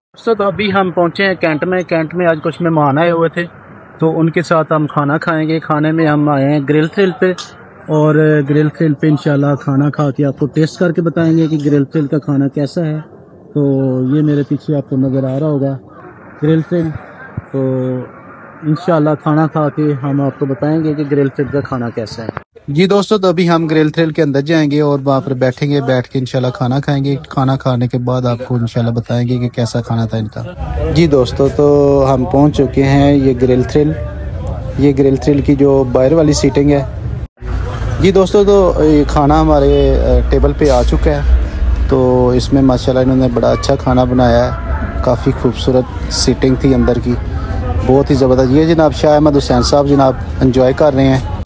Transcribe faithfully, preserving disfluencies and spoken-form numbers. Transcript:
दोस्तों तो अभी हम पहुंचे हैं कैंट में। कैंट में आज कुछ मेहमान आए हुए थे तो उनके साथ हम खाना खाएंगे। खाने में हम आए हैं ग्रिल थ्रिल पे और ग्रिल थ्रिल पे इंशाल्लाह खाना खा के आपको टेस्ट करके बताएंगे कि ग्रिल थ्रिल का खाना कैसा है। तो ये मेरे पीछे आपको नज़र आ रहा होगा ग्रिल थ्रिल। तो इंशाल्लाह खाना खा के हम आपको बताएंगे कि ग्रिल थ्रिल का खाना कैसा है। जी दोस्तों तो अभी हम ग्रिल थ्रिल के अंदर जाएंगे और वहाँ पर बैठेंगे, बैठ के इंशाल्लाह खाना खाएंगे। खाना खाने के बाद आपको इंशाल्लाह बताएंगे कि कैसा खाना था इनका। जी दोस्तों तो हम पहुँच चुके हैं ये ग्रिल थ्रिल। ये ग्रिल थ्रिल की जो बाहर वाली सीटिंग है। जी दोस्तों तो ये खाना हमारे टेबल पे आ चुका है। तो इसमें माशाल्लाह इन्होंने बड़ा अच्छा खाना बनाया है। काफ़ी खूबसूरत सीटिंग थी अंदर की, बहुत ही ज़बरदस्त। ये जनाब शाह अहमद हुसैन साहब जनाब एंजॉय कर रहे हैं।